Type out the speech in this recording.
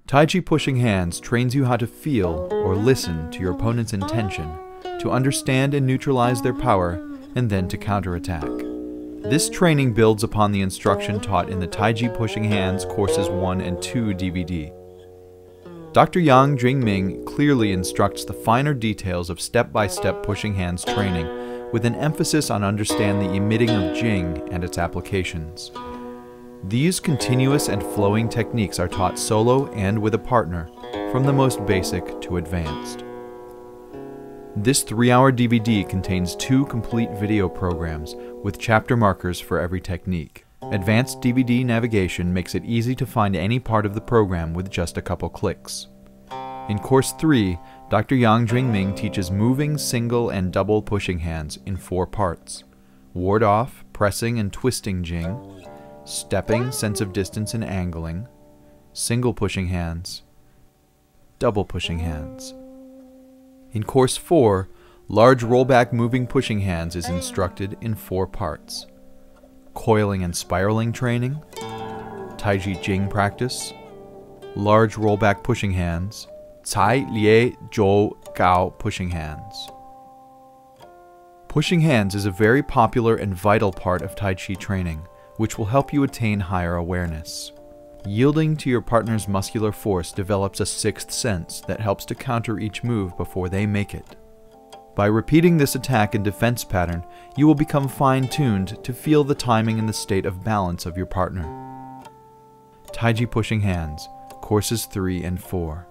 Tai Chi Pushing Hands trains you how to feel or listen to your opponent's intention, to understand and neutralize their power, and then to counterattack. This training builds upon the instruction taught in the Tai Chi Pushing Hands Courses 1 and 2 DVD. Dr. Yang Jwing-Ming clearly instructs the finer details of step-by-step pushing hands training with an emphasis on understanding the emitting of Jing and its applications. These continuous and flowing techniques are taught solo and with a partner, from the most basic to advanced. This 3-hour DVD contains 2 complete video programs with chapter markers for every technique. Advanced DVD navigation makes it easy to find any part of the program with just a couple clicks. In Course 3, Dr. Yang Jwing-Ming teaches moving, single, and double pushing hands in 4 parts: Wardoff, pressing and twisting Jing, stepping, sense of distance and angling, single pushing hands, double pushing hands. In Course 4, large rollback moving pushing hands is instructed in 4 parts: coiling and spiraling training, Taijiquan practice, large rollback pushing hands, Cai Lie Zhou Gao pushing hands. Pushing hands is a very popular and vital part of Tai Chi training, which will help you attain higher awareness. Yielding to your partner's muscular force develops a 6th sense that helps to counter each move before they make it. By repeating this attack and defense pattern, you will become fine-tuned to feel the timing and the state of balance of your partner. Tai Chi Pushing Hands, Courses 3 and 4.